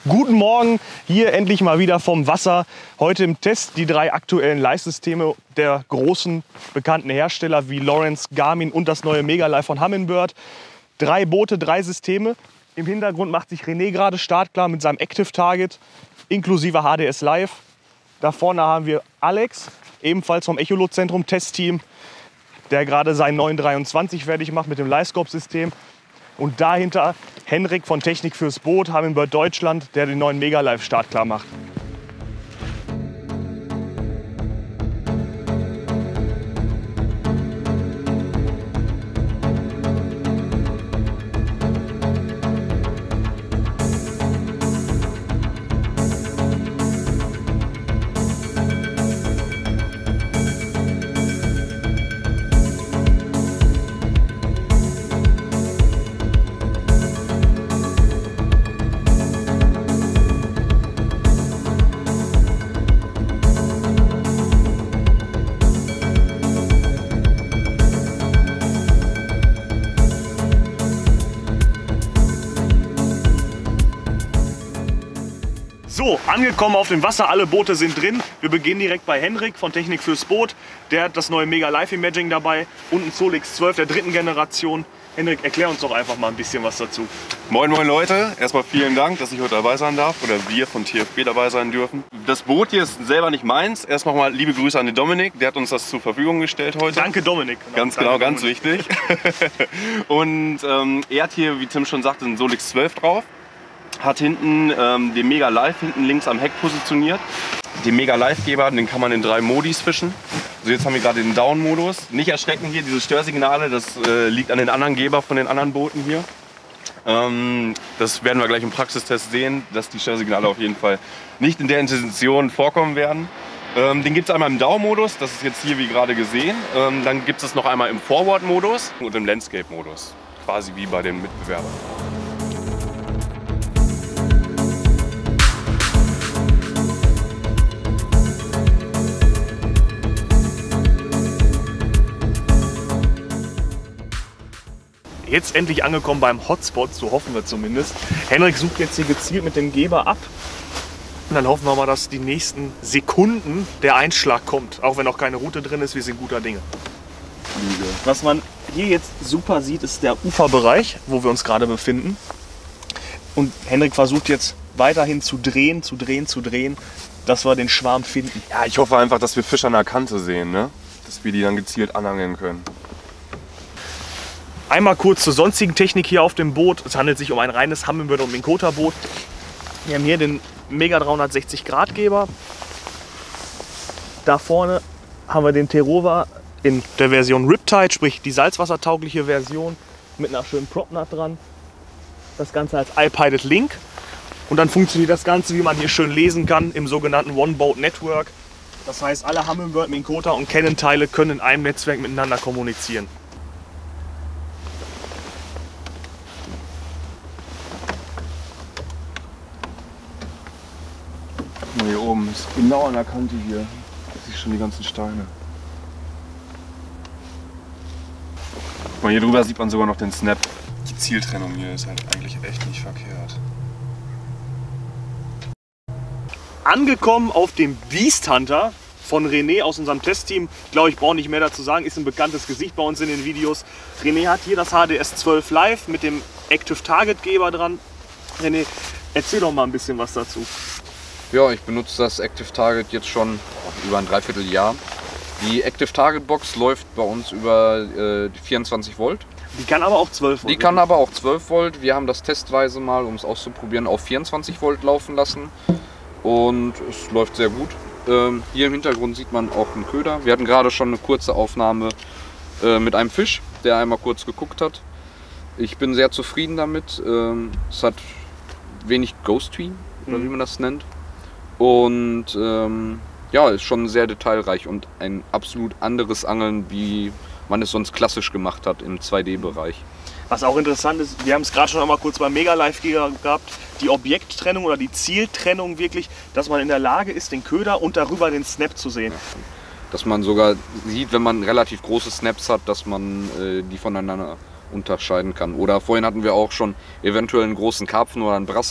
Guten Morgen, hier endlich mal wieder vom Wasser. Heute im Test die 3 aktuellen Live-Systeme der großen bekannten Hersteller wie Lowrance, Garmin und das neue Megalife von Humminbird. 3 Boote, 3 Systeme. Im Hintergrund macht sich René gerade startklar mit seinem Active Target inklusive HDS Live. Da vorne haben wir Alex, ebenfalls vom Echolot-Zentrum Testteam, der gerade seinen neuen 23 fertig macht mit dem Livescope-System. Und dahinter Henrik von Technik fürs Boot, Humminbird Deutschland, der den neuen Megalife startklar macht. So, angekommen auf dem Wasser, alle Boote sind drin. Wir beginnen direkt bei Henrik von Technik fürs Boot. Der hat das neue Megalife Imaging dabei und ein Solix 12 der 3. Generation. Henrik, erklär uns doch einfach mal ein bisschen was dazu. Moin moin Leute, erstmal vielen Dank, dass ich heute dabei sein darf oder wir von TFB dabei sein dürfen. Das Boot hier ist selber nicht meins. Erstmal mal liebe Grüße an den Dominik, der hat uns das zur Verfügung gestellt heute. Danke Dominik. Ganz genau, ganz wichtig. Und er hat hier, wie Tim schon sagte, einen Solix 12 drauf. Hat hinten den Megalife hinten links am Heck positioniert. Den Megalife-Geber, den kann man in 3 Modis fischen. Also jetzt haben wir gerade den Down-Modus. Nicht erschrecken hier, diese Störsignale, das liegt an den anderen Geber von den anderen Booten hier. Das werden wir gleich im Praxistest sehen, dass die Störsignale auf jeden Fall nicht in der Intention vorkommen werden. Den gibt es einmal im Down-Modus, das ist jetzt hier wie gerade gesehen. Dann gibt es noch einmal im Forward-Modus und im Landscape-Modus, quasi wie bei den Mitbewerbern. Jetzt endlich angekommen beim Hotspot, so hoffen wir zumindest. Henrik sucht jetzt hier gezielt mit dem Geber ab. Und dann hoffen wir mal, dass die nächsten Sekunden der Einschlag kommt. Auch wenn noch keine Route drin ist, wir sind guter Dinge. Was man hier jetzt super sieht, ist der Uferbereich, wo wir uns gerade befinden. Und Henrik versucht jetzt weiterhin zu drehen, dass wir den Schwarm finden. Ja, ich hoffe einfach, dass wir Fische an der Kante sehen, ne? Dass wir die dann gezielt anangeln können. Einmal kurz zur sonstigen Technik hier auf dem Boot. Es handelt sich um ein reines Humminbird und Minn Kota Boot. Wir haben hier den Mega 360 Grad Geber. Da vorne haben wir den Terrova in der Version Riptide, sprich die salzwassertaugliche Version mit einer schönen Propnut dran. Das Ganze als iPilot Link. Und dann funktioniert das Ganze, wie man hier schön lesen kann, im sogenannten One Boat Network. Das heißt, alle Humminbird, Minn Kota und Canon Teile können in einem Netzwerk miteinander kommunizieren. Hier oben ist genau an der Kante hier. Da sehe ich schon die ganzen Steine. Guck mal, hier drüber sieht man sogar noch den Snap. Die Zieltrennung hier ist halt eigentlich echt nicht verkehrt. Angekommen auf dem Beast Hunter von René aus unserem Testteam. Ich glaube, ich brauche nicht mehr dazu sagen, ist ein bekanntes Gesicht bei uns in den Videos. René hat hier das HDS 12 Live mit dem Active Target Geber dran. René, erzähl doch mal ein bisschen was dazu. Ja, ich benutze das Active Target jetzt schon über ein Dreivierteljahr. Die Active Target Box läuft bei uns über 24 Volt. Die kann aber auch 12 Volt. Die kann aber auch 12 Volt. Wir haben das testweise mal, um es auszuprobieren, auf 24 Volt laufen lassen. Und es läuft sehr gut. Hier im Hintergrund sieht man auch einen Köder. Wir hatten gerade schon eine kurze Aufnahme mit einem Fisch, der einmal kurz geguckt hat. Ich bin sehr zufrieden damit. Es hat wenig Ghostry, oder wie man das nennt. Und ja, ist schon sehr detailreich und ein absolut anderes Angeln, wie man es sonst klassisch gemacht hat im 2D-Bereich. Was auch interessant ist, wir haben es gerade schon einmal kurz beim Megalife gehabt, die Objekttrennung oder die Zieltrennung wirklich, dass man in der Lage ist, den Köder und darüber den Snap zu sehen. Ja. Dass man sogar sieht, wenn man relativ große Snaps hat, dass man die voneinander unterscheiden kann. Oder vorhin hatten wir auch schon eventuell einen großen Karpfen oder einen Brassen,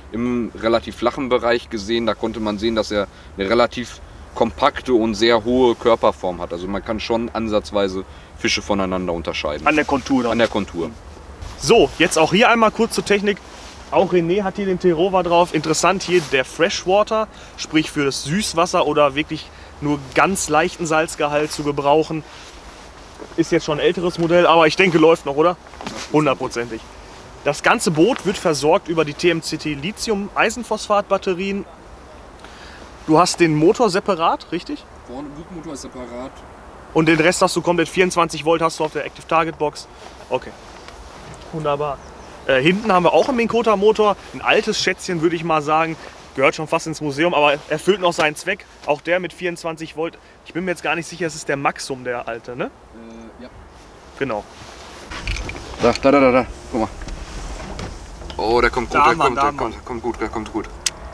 im relativ flachen Bereich gesehen. Da konnte man sehen, dass er eine relativ kompakte und sehr hohe Körperform hat. Also man kann schon ansatzweise Fische voneinander unterscheiden. An der Kontur dann. An der Kontur. So, jetzt auch hier einmal kurz zur Technik. Auch René hat hier den Terrova drauf. Interessant hier der Freshwater, sprich für das Süßwasser oder wirklich nur ganz leichten Salzgehalt zu gebrauchen. Ist jetzt schon ein älteres Modell, aber ich denke läuft noch, oder? 100%ig. Das ganze Boot wird versorgt über die TMCT Lithium-Eisenphosphat-Batterien. Du hast den Motor separat, richtig? Vorne Bugmotor ist separat. Und den Rest hast du komplett 24 Volt hast du auf der Active Target Box. Okay. Wunderbar. Hinten haben wir auch einen Minn-Kota Motor. Ein altes Schätzchen, würde ich mal sagen. Gehört schon fast ins Museum, aber erfüllt noch seinen Zweck. Auch der mit 24 Volt. Ich bin mir jetzt gar nicht sicher, es ist der Maxum, der alte, ne? Ja. Genau. Da. Guck mal. Oh, der kommt gut, der kommt gut.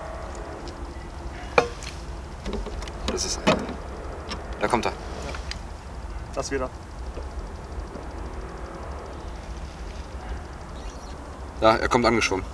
Das ist einer. Da kommt er. Das wieder. Ja, er kommt angeschwommen.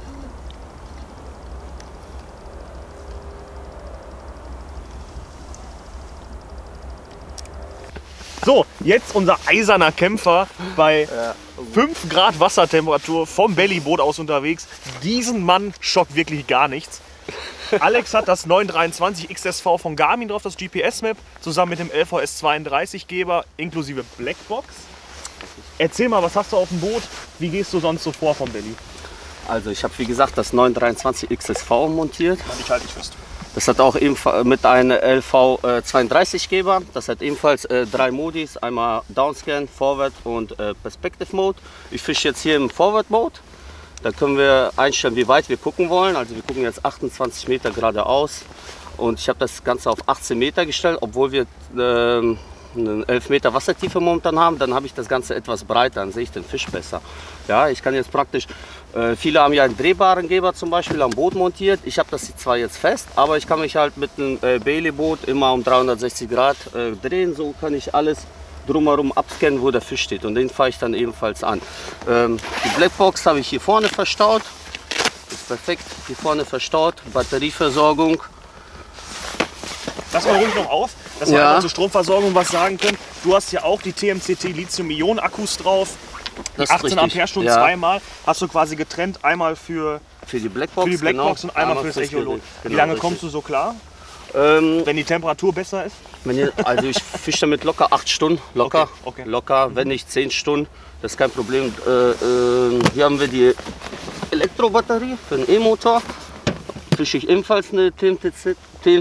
So, jetzt unser eiserner Kämpfer bei 5 Grad Wassertemperatur vom Bellyboot aus unterwegs. Diesen Mann schockt wirklich gar nichts. Alex hat das 923 XSV von Garmin drauf, das GPS-Map, zusammen mit dem LVS 32-Geber inklusive Blackbox. Erzähl mal, was hast du auf dem Boot? Wie gehst du sonst so vor vom Belly? Also ich habe wie gesagt das 923 XSV montiert. Ich halte dich fest. Das hat auch ebenfalls mit einem LV 32 Geber. Das hat ebenfalls 3 Modis, einmal Downscan, Forward und Perspective Mode. Ich fische jetzt hier im Forward Mode. Da können wir einstellen, wie weit wir gucken wollen. Also wir gucken jetzt 28 Meter geradeaus und ich habe das Ganze auf 18 Meter gestellt, obwohl wir eine 11 Meter Wassertiefe momentan haben. Dann habe ich das Ganze etwas breiter, dann sehe ich den Fisch besser. Ja, ich kann jetzt praktisch, viele haben ja einen drehbaren Geber zum Beispiel am Boot montiert. Ich habe das zwar jetzt fest, aber ich kann mich halt mit einem Bailey-Boot immer um 360 Grad drehen. So kann ich alles drumherum abscannen, wo der Fisch steht, und den fahre ich dann ebenfalls an. Die Blackbox habe ich hier vorne verstaut. Ist perfekt hier vorne verstaut. Batterieversorgung. Lass mal ruhig noch auf, dass wir einmal zur Stromversorgung was sagen können. Du hast ja auch die TMCT Lithium-Ionen-Akkus drauf. Die 18 Ampere-Stunden zweimal. Hast du quasi getrennt, einmal für die Blackbox, genau, und einmal für das Echolot. Wie lange kommst du so klar? Wenn die Temperatur besser ist? Also ich fische damit locker 8 Stunden, locker, wenn nicht 10 Stunden, das ist kein Problem. Hier haben wir die Elektrobatterie für den E-Motor. Fische ich ebenfalls eine TMCT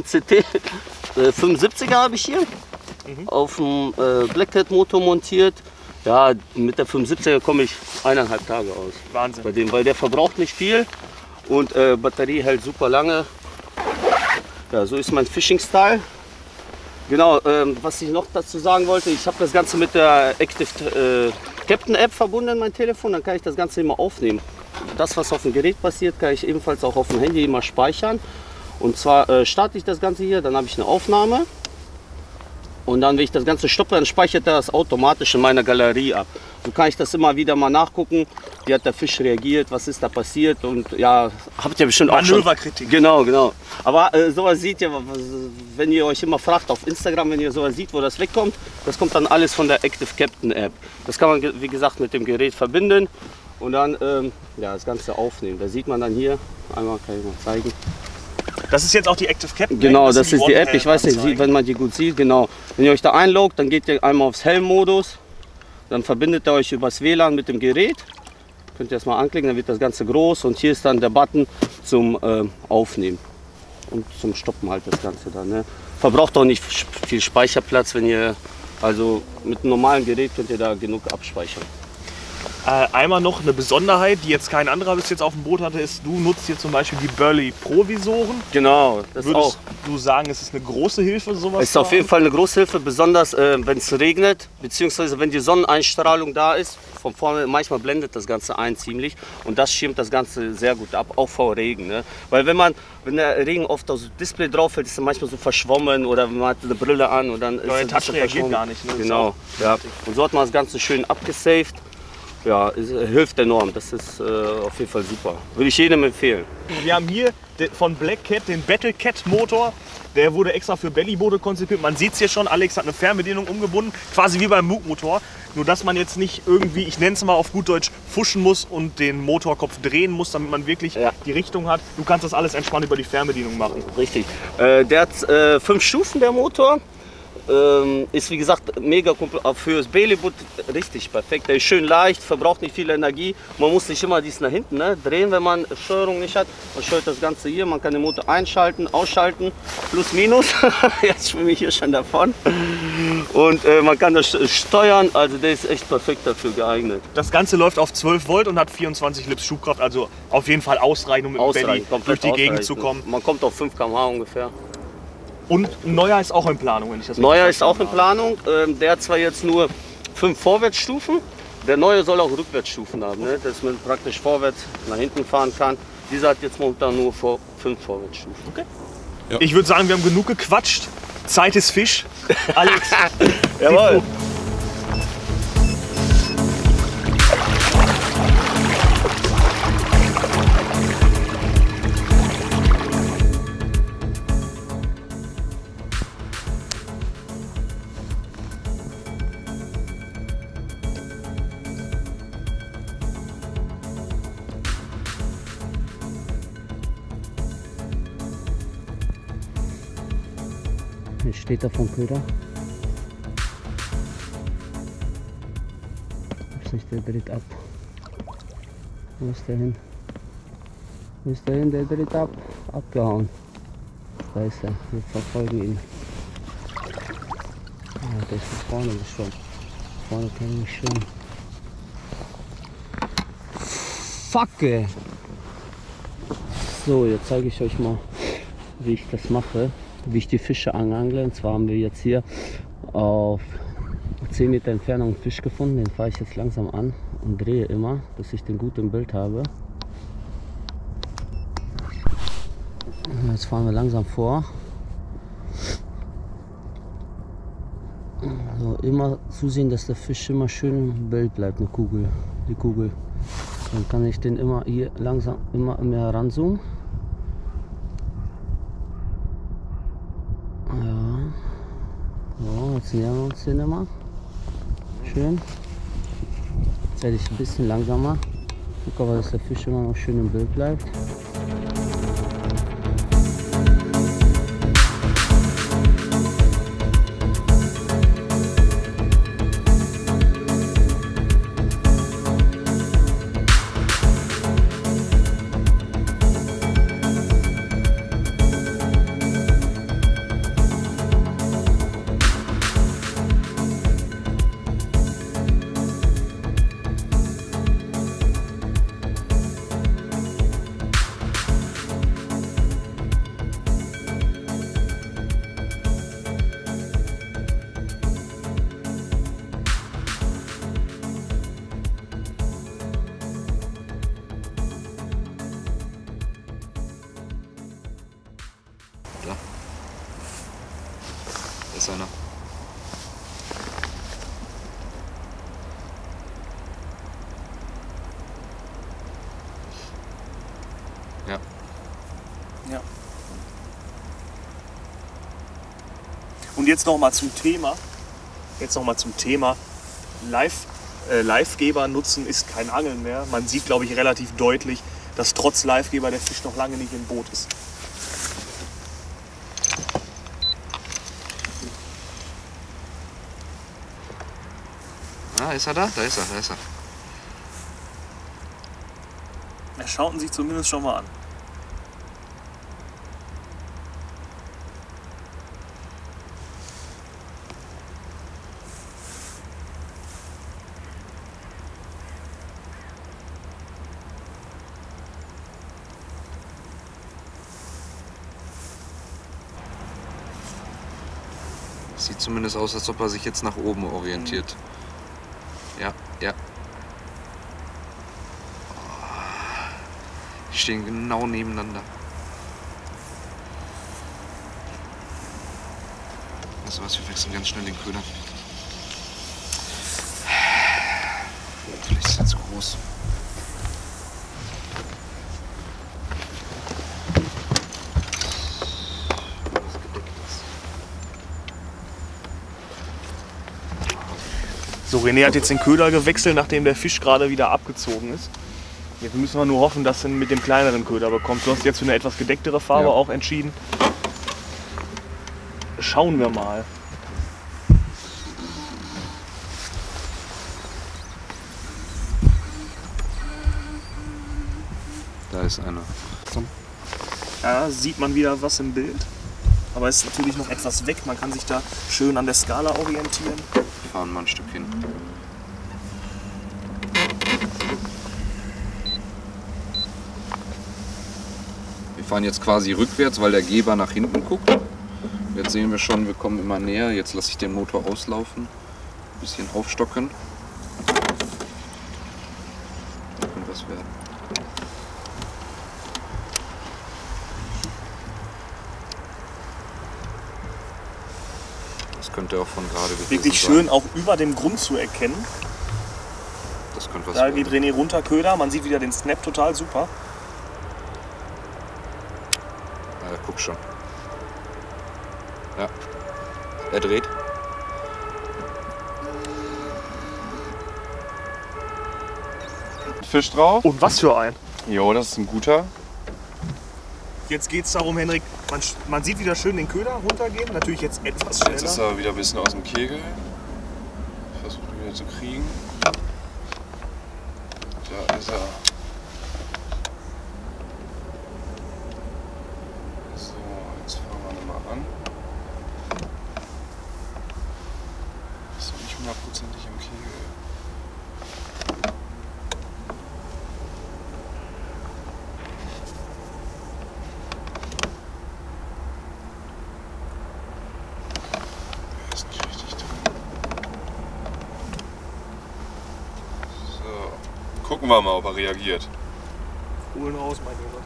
75er habe ich hier auf dem Black Cat Motor montiert. Ja, mit der 75er komme ich 1,5 Tage aus. Wahnsinn. Bei dem, weil der verbraucht nicht viel und Batterie hält super lange. Ja, so ist mein Fishing-Style. Genau, was ich noch dazu sagen wollte, ich habe das Ganze mit der Active Captain App verbunden, mein Telefon, dann kann ich das Ganze immer aufnehmen. Das, was auf dem Gerät passiert, kann ich ebenfalls auch auf dem Handy immer speichern. Und zwar starte ich das Ganze hier, dann habe ich eine Aufnahme. Und dann, wenn ich das Ganze stoppe, dann speichert er das automatisch in meiner Galerie ab. So kann ich das immer wieder mal nachgucken, wie hat der Fisch reagiert, was ist da passiert, und ja, habt ihr bestimmt auch schon. Manöverkritik. Genau. Aber sowas seht ihr, wenn ihr euch immer fragt auf Instagram, wenn ihr sowas seht, wo das wegkommt, das kommt dann alles von der Active Captain App. Das kann man, wie gesagt, mit dem Gerät verbinden und dann ja, das Ganze aufnehmen. Da sieht man dann hier, einmal kann ich mal zeigen. Das ist jetzt auch die Active Captain. Genau, das ist die App. Ich weiß nicht, wenn man die gut sieht. Genau. Wenn ihr euch da einloggt, dann geht ihr einmal aufs Helm-Modus. Dann verbindet ihr euch übers WLAN mit dem Gerät. Könnt ihr das mal anklicken, dann wird das Ganze groß. Und hier ist dann der Button zum Aufnehmen und zum Stoppen halt das Ganze dann. Ne? Verbraucht auch nicht viel Speicherplatz, wenn ihr, also mit einem normalen Gerät könnt ihr da genug abspeichern. Einmal noch eine Besonderheit, die jetzt kein anderer bis jetzt auf dem Boot hatte, ist, du nutzt hier zum Beispiel die Burley Pro Visoren. Genau, das Würdest auch. du sagen, es ist eine große Hilfe, sowas? Es ist auf jeden Fall eine große Hilfe, besonders wenn es regnet, beziehungsweise wenn die Sonneneinstrahlung da ist. Von vorne, manchmal blendet das Ganze ein ziemlich, und das schirmt das Ganze sehr gut ab, auch vor Regen. Ne? Weil wenn der Regen oft aufs Display drauf fällt, ist er manchmal so verschwommen, oder man hat eine Brille an und dann ist der Touch reagiert gar nicht. Ne? Genau, ja. Und so hat man das Ganze schön abgesaved. Ja, es hilft enorm. Das ist auf jeden Fall super. Würde ich jedem empfehlen. Wir haben hier von Black Cat den Battle Cat Motor. Der wurde extra für Bellyboote konzipiert. Man sieht es hier schon, Alex hat eine Fernbedienung umgebunden, quasi wie beim Moog-Motor. Nur dass man jetzt nicht irgendwie, ich nenne es mal auf gut Deutsch, fuschen muss und den Motorkopf drehen muss, damit man wirklich die Richtung hat. Du kannst das alles entspannt über die Fernbedienung machen. Richtig. Der hat 5 Stufen, der Motor. Ist wie gesagt mega fürs Bailyboot richtig perfekt. Der ist schön leicht, verbraucht nicht viel Energie. Man muss nicht immer dies nach hinten drehen, wenn man Steuerung nicht hat. Man steuert das Ganze hier, man kann den Motor einschalten, ausschalten, plus minus. Jetzt schwimme ich hier schon davon. Und man kann das steuern, also der ist echt perfekt dafür geeignet. Das Ganze läuft auf 12 Volt und hat 24 Lips Schubkraft, also auf jeden Fall ausreichend, um mit dem Belly durch die Gegend zu kommen. Man kommt auf 5 km/h ungefähr. Und ein neuer ist auch in Planung, wenn ich das richtig Neuer ist auch in Planung. Der hat zwar jetzt nur 5 Vorwärtsstufen, der neue soll auch Rückwärtsstufen haben, ne? Dass man praktisch vorwärts nach hinten fahren kann. Dieser hat jetzt momentan nur 5 Vorwärtsstufen. Okay. Ja. Ich würde sagen, wir haben genug gequatscht. Zeit ist Fisch. Alex. Jawohl. Jetzt steht er vom Köder. Ist nicht, der dreht ab. Wo ist der hin? Wo ist der hin? Der dreht ab. Abgehauen. Da ist er. Wir verfolgen ihn. Ja, der ist nach vorne geschwommen. Vorne kann ich nicht schwimmen. Fuck, ey. So, jetzt zeige ich euch mal, wie ich das mache. Wie ich die Fische angle. Und zwar haben wir jetzt hier auf 10 Meter Entfernung einen Fisch gefunden. Den fahre ich jetzt langsam an und drehe immer, dass ich den gut im Bild habe. Jetzt fahren wir langsam vor. So, immer zusehen, dass der Fisch immer schön im Bild bleibt, eine Kugel, die Kugel. Dann kann ich den immer hier langsam immer mehr heranzoomen. Ja, so, jetzt nähern wir uns den immer. Schön. Jetzt werde ich ein bisschen langsamer. Guck aber, dass der Fisch immer noch schön im Bild bleibt. Da ist einer. Ja. Ja. Und jetzt noch mal zum Thema. Livegeber nutzen ist kein Angeln mehr. Man sieht, glaube ich, relativ deutlich, dass trotz Livegeber der Fisch noch lange nicht im Boot ist. Ah, ist er da? Da ist er, da ist er. Er schaut ihn sich zumindest schon mal an. Sieht zumindest aus, als ob er sich jetzt nach oben orientiert. Ja, ja. Die stehen genau nebeneinander. Weißt du was, wir wechseln ganz schnell den Köder. Vielleicht ist jetzt groß. So, René hat jetzt den Köder gewechselt, nachdem der Fisch gerade wieder abgezogen ist. Jetzt müssen wir nur hoffen, dass er mit dem kleineren Köder bekommt. Du hast jetzt für eine etwas gedecktere Farbe auch entschieden. Schauen wir mal. Da ist einer. Da sieht man wieder was im Bild. Aber es ist natürlich noch etwas weg. Man kann sich da schön an der Skala orientieren. Wir fahren mal ein Stück hin. Wir fahren jetzt quasi rückwärts, weil der Geber nach hinten guckt. Jetzt sehen wir schon, wir kommen immer näher. Jetzt lasse ich den Motor auslaufen. Ein bisschen aufstocken. Da könnte was werden. Das könnte auch von gerade gewesen Wirklich sein. schön auch über dem Grund zu erkennen. Das könnte was Da werden. geht René runter, Köder. Man sieht wieder den Snap total super. Ja, der guckt schon. Ja. Er dreht. Fisch drauf. Und was für ein. Jo, das ist ein guter. Jetzt geht es darum, Henrik, man sieht wieder schön den Köder runtergehen. Natürlich jetzt etwas schneller. Jetzt ist er wieder ein bisschen aus dem Kegel. Versucht ihn wieder zu kriegen. Da ist er. So, jetzt fangen wir nochmal an. Ist noch nicht hundertprozentig im Kegel. Ist nicht richtig drin. So, gucken wir mal, ob er reagiert. Holen raus, mein Junge.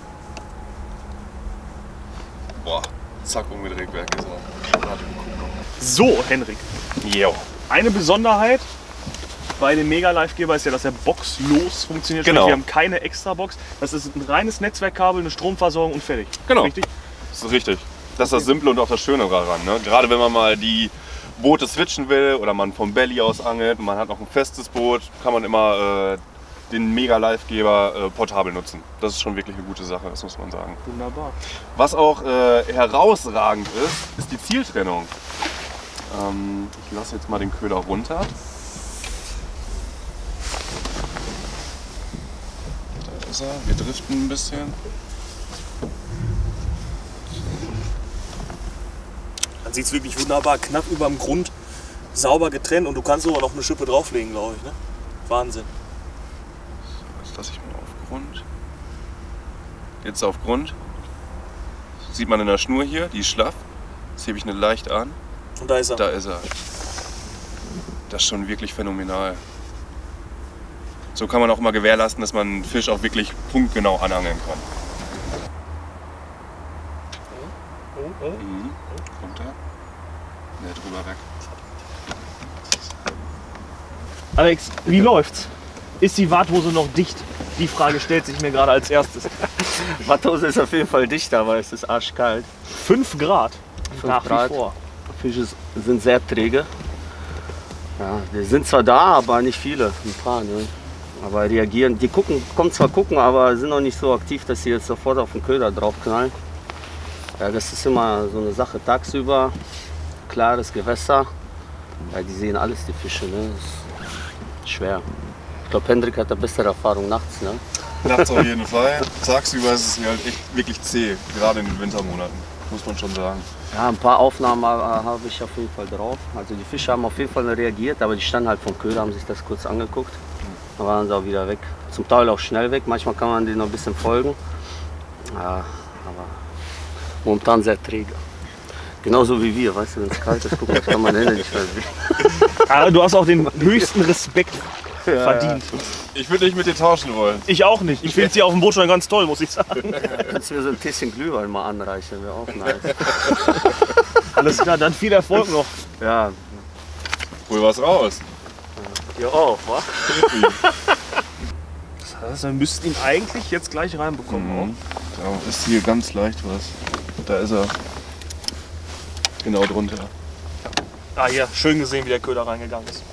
Boah, zack, umgedreht, weg ist er. Warte, wir gucken noch. So, Henrik. Jo. Eine Besonderheit bei dem Mega-Live-Geber ist ja, dass er boxlos funktioniert. Genau. Sprich, wir haben keine Extra-Box. Das ist ein reines Netzwerkkabel, eine Stromversorgung und fertig. Genau. Richtig? Das ist richtig. Das ist das Simple und auch das Schöne daran. Ne? Gerade wenn man mal die Boote switchen will oder man vom Belly aus angelt und man hat noch ein festes Boot, kann man immer den Mega-Live-Geber portabel nutzen. Das ist schon wirklich eine gute Sache, das muss man sagen. Wunderbar. Was auch herausragend ist die Zieltrennung. Ich lasse jetzt mal den Köder runter. Da ist er. Wir driften ein bisschen. Man sieht es wirklich wunderbar, knapp über dem Grund, sauber getrennt und du kannst sogar noch eine Schippe drauflegen, glaube ich. Ne? Wahnsinn. Jetzt lasse ich mal auf Grund. Jetzt auf Grund. Sieht man in der Schnur hier, die ist schlaff. Jetzt hebe ich eine leicht an. Und da ist er. Da ist er. Das ist schon wirklich phänomenal. So kann man auch immer gewährleisten, dass man einen Fisch auch wirklich punktgenau anangeln kann. Mhm. Runter. Ne, drüber weg. Alex, wie läuft's? Ist die Warthose noch dicht? Die Frage stellt sich mir gerade als erstes. Warthose ist auf jeden Fall dicht, aber es ist arschkalt. 5 Grad. 5 Nach Grad. wie vor. Fische sind sehr träge. Ja, die sind zwar da, aber nicht viele. Ein paar, ne? Aber reagieren, die kommen zwar gucken, aber sind noch nicht so aktiv, dass sie jetzt sofort auf den Köder draufknallen. Ja, das ist immer so eine Sache tagsüber. Klares Gewässer. Ja, die sehen alles, die Fische. Ne? Das ist schwer. Ich glaube, Hendrik hat da bessere Erfahrung nachts. Ne? Nachts auf jeden Fall. Tagsüber ist es hier halt echt wirklich zäh, gerade in den Wintermonaten, muss man schon sagen. Ja, ein paar Aufnahmen habe ich auf jeden Fall drauf. Also die Fische haben auf jeden Fall reagiert, aber die standen halt vom Köder, haben sich das kurz angeguckt. Dann waren sie auch wieder weg. Zum Teil auch schnell weg, manchmal kann man denen noch ein bisschen folgen. Ja, aber momentan sehr träge. Genauso wie wir, weißt du, wenn es kalt ist, guck mal, ich kann meine Hände nicht mehr sehen. Aber du hast auch den höchsten Respekt verdient. Ich würde nicht mit dir tauschen wollen. Ich auch nicht. Ich finde sie auf dem Boot schon ganz toll, muss ich sagen. Kannst du mir so ein Tässchen Glühwein mal anreichen, wäre auch nice. Alles klar, dann viel Erfolg noch. Ja, Hol was raus. Ja auch, wa? Das heißt, wir müssten ihn eigentlich jetzt gleich reinbekommen. Da ist hier ganz leicht was. Da ist er. Genau drunter. Ah, hier, schön gesehen, wie der Köder reingegangen ist.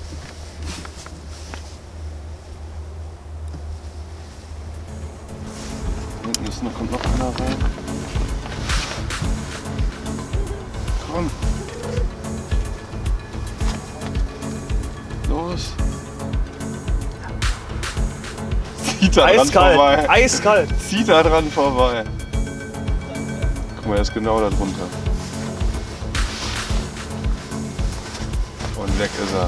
Hinten ist noch, kommt noch einer rein. Komm. Los. Zieht da dran vorbei. Eiskalt. Zieht da dran vorbei. Guck mal, er ist genau da drunter. Und weg ist er.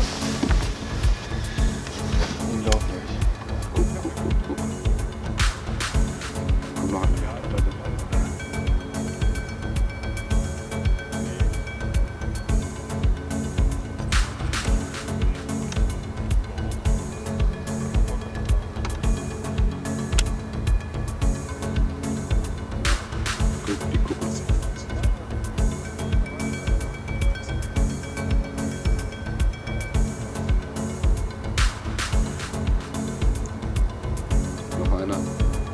Unglaublich. Noch einer.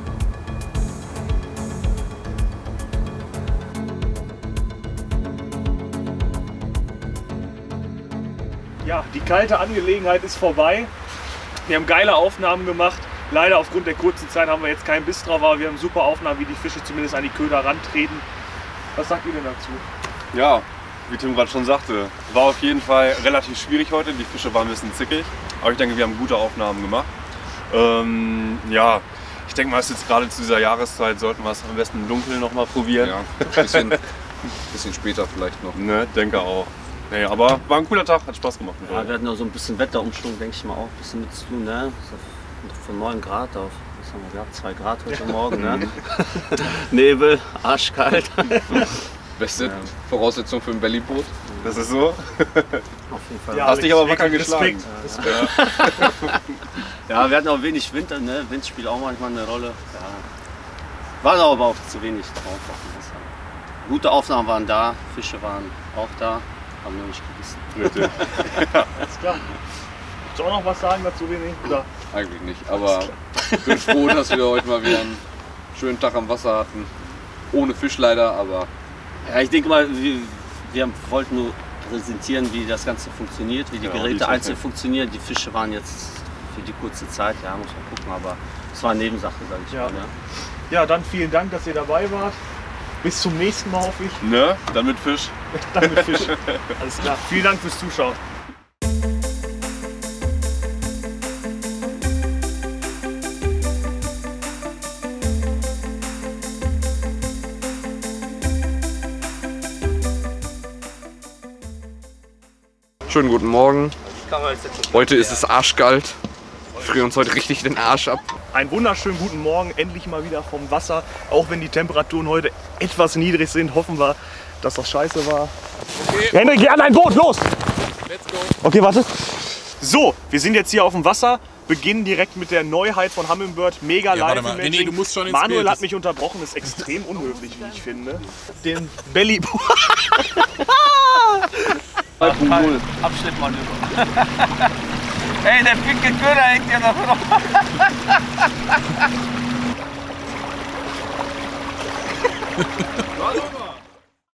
Ja, die kalte Angelegenheit ist vorbei. Wir haben geile Aufnahmen gemacht. Leider aufgrund der kurzen Zeit haben wir jetzt keinen Biss drauf, aber wir haben super Aufnahmen, wie die Fische zumindest an die Köder rantreten. Was sagt ihr denn dazu? Ja, wie Tim gerade schon sagte, war auf jeden Fall relativ schwierig heute. Die Fische waren ein bisschen zickig, aber ich denke, wir haben gute Aufnahmen gemacht. Ja, ich denke mal, es ist jetzt gerade zu dieser Jahreszeit, sollten wir es am besten im Dunkeln noch mal probieren. Ja, bisschen später vielleicht noch. Ne, denke auch. Nee, aber war ein cooler Tag, hat Spaß gemacht. Ja, wir hatten noch so ein bisschen Wetterumschwung, denke ich mal, auch ein bisschen mit zu tun. Ne? Von 9 Grad auf, was haben wir gehabt, 2 Grad heute Morgen. Ne? Nebel, arschkalt. Beste Voraussetzung für ein Bellyboot. Das ist so. Auf jeden Fall. Ja, Hast dich aber wacker wirklich geschlagen. Respekt. Ja, wir hatten auch wenig Wind, ne? Wind spielt auch manchmal eine Rolle. Ja. Waren aber auch zu wenig drauf auf dem Wasser. Gute Aufnahmen waren da, Fische waren auch da, haben nur nicht gebissen. Richtig. Alles klar. Willst du auch noch was sagen dazu, René? Oder? Eigentlich nicht, aber ich bin froh, dass wir heute mal wieder einen schönen Tag am Wasser hatten. Ohne Fisch leider, aber Ja, ich denke mal, wir wollten nur präsentieren, wie das Ganze funktioniert, wie die Genau, Geräte die einzeln Technik. funktionieren. Die Fische waren jetzt für die kurze Zeit, ja, muss man gucken, aber es war eine Nebensache, sage ich Ja. mal. Ne? Ja, dann vielen Dank, dass ihr dabei wart. Bis zum nächsten Mal, hoffe ich. Ne? Dann mit Fisch. Dann mit Fisch. Alles klar. Vielen Dank fürs Zuschauen. schönen guten Morgen. Heute ist es arschkalt. Wir frieren uns heute richtig den Arsch ab. Einen wunderschönen guten Morgen, endlich mal wieder vom Wasser. Auch wenn die Temperaturen heute etwas niedrig sind, hoffen wir, dass das scheiße war. Okay. Henrik, geh an dein Boot, los! Let's go. Okay, warte. So, wir sind jetzt hier auf dem Wasser, beginnen direkt mit der Neuheit von Humminbird, mega Ja, warte live. mal. René, du musst schon ins Manuel Bild. hat mich unterbrochen, ist extrem unhöflich, wie ich finde. Den Belly... Abschnittmanöver. Ey, der pinke Köder hängt ja noch drauf.